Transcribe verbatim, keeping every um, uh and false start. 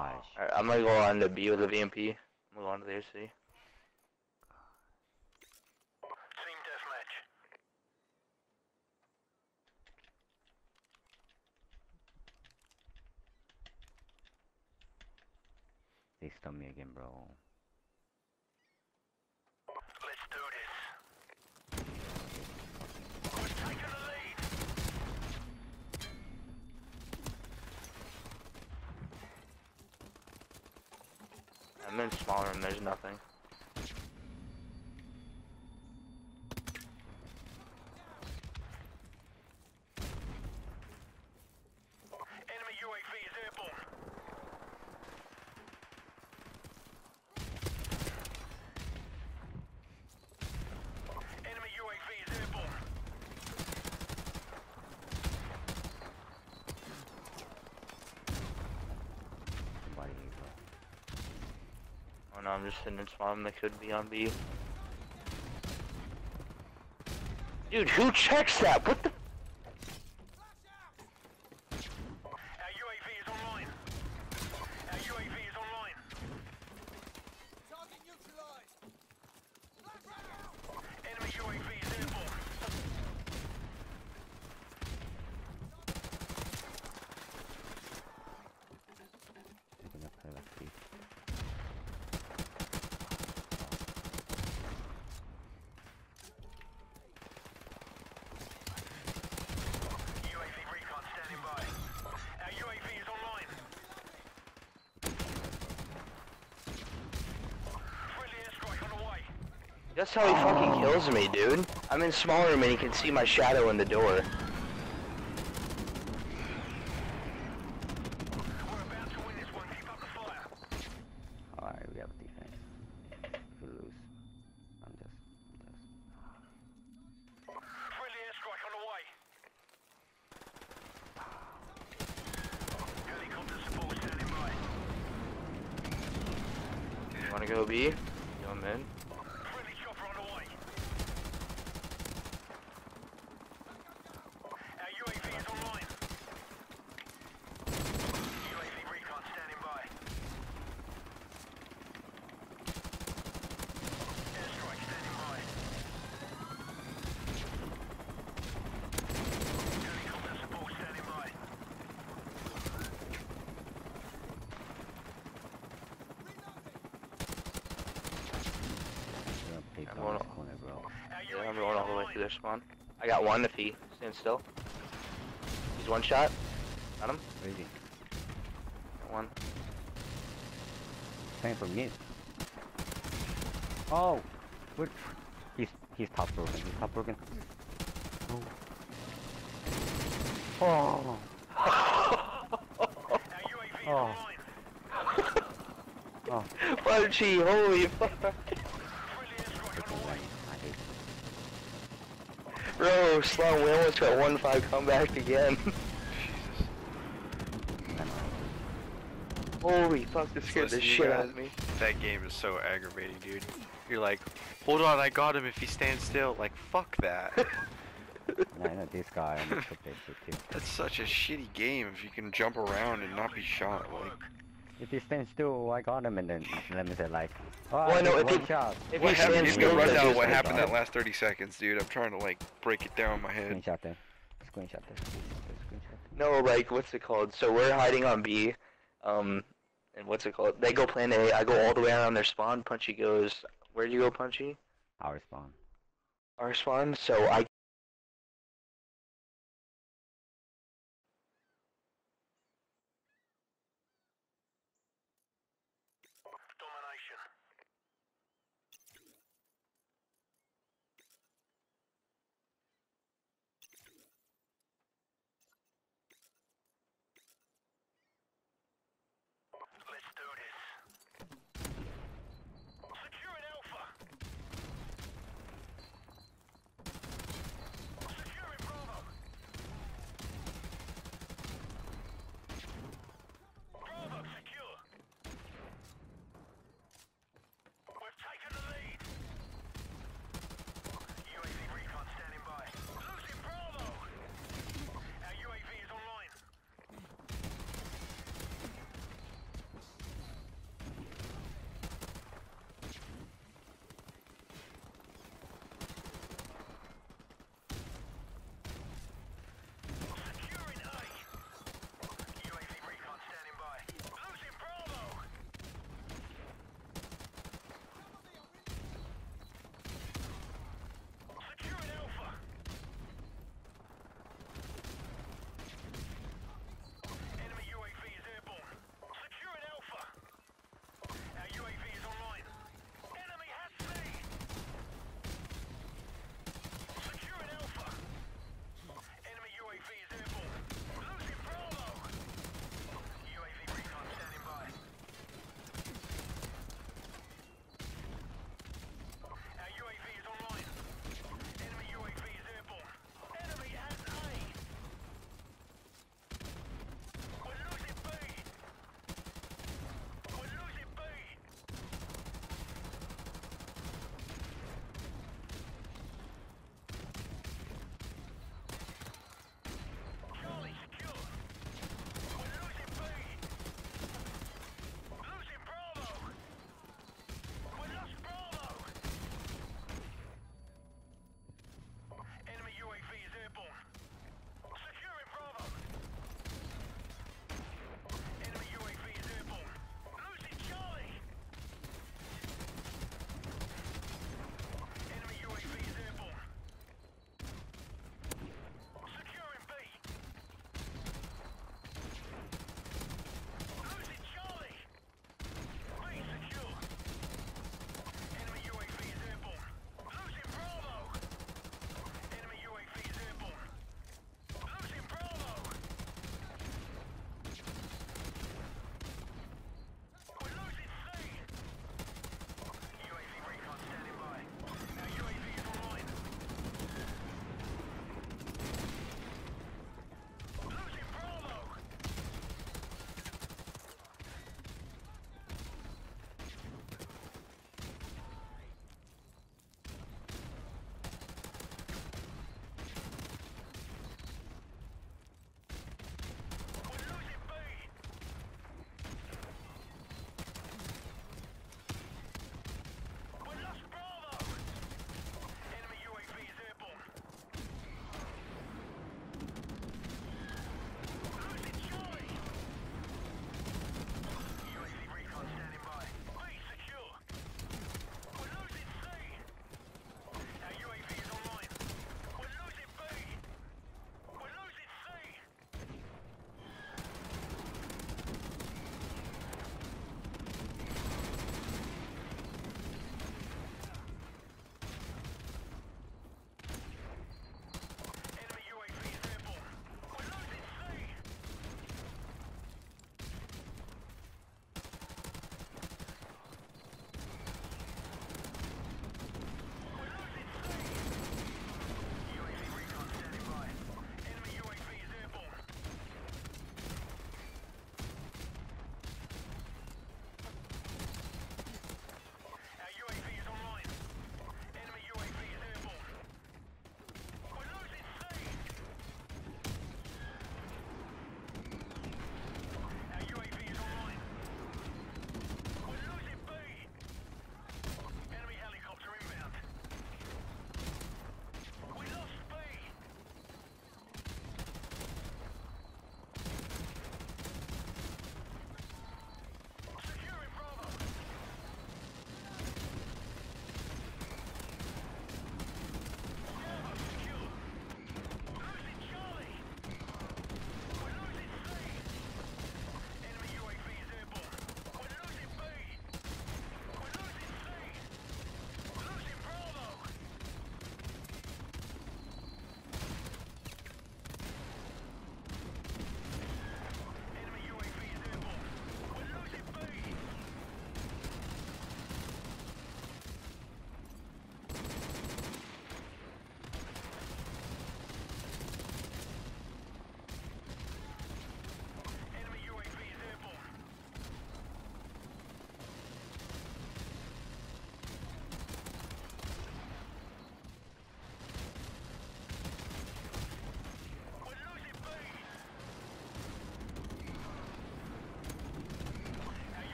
Alright, I'm gonna go on to B with the V M P. I'm gonna go on to the A C. Team deathmatch. they stun me again, bro. Let's do this. We're taking the lead. I'm in smaller room, there's nothing. Enemy U A V is airborne. Enemy U A V is airborne. Somebody here, bro. Oh no, I'm just sitting in small room, they could be on B. Dude, who checks that? What the? Our U A V is online. Our U A V is online. Target neutralized. Enemy U A V is airborne. I'm gonna play like this. U A V recon standing by. Our U A V is online. Friendly airstrike on the way. That's how he fucking kills me, dude. I'm in smaller room and you can see my shadow in the door. We're about to win this one. Keep up the fire. Alright, we have a defense. If we lose, I'm just, I'm just. Friendly airstrike on the way. Helicopter support standing by. You wanna go B? Go mid. Friendly chopper on the way. Our U A V is online. U A V recon standing by. Airstrike standing by. Helicopter support standing by. We're gonna pick I'm on going this all- corner, bro. Our Yeah, U A V I'm rolling all the way online. through their spawn. I got one if he stands still. He's one shot. Got him. Where is he? Got one. Playing from me. Oh! What? He's, he's top broken. He's top broken. Oh. Oh! Our U A V is Oh. online. Oh. Punchy, holy fuck. Friendly airstrike on the way. I hate it. Bro, slow, we almost got one five comeback again. Jesus. Holy fuck, this scared the Listen, you shit out guys, of me. That game is so aggravating, dude. You're like, hold on, I got him if he stands still. Like, fuck that. And I know this guy almost took that shit too. That's such a shitty game if you can jump around and not be shot. Like, If he stands still, I got him, and then let me say like, oh, Well, I know, did if one he- shot. If what he happened? stands Just still, go run then down just what like happened that. that last thirty seconds, dude. I'm trying to like break it down in my head. Screenshot there. Screenshot there. Screenshot. No, like, what's it called? So we're hiding on B, um, and what's it called? They go plan A, I go all the way around their spawn, Punchy goes, where'd you go, Punchy? Our spawn. Our spawn, so I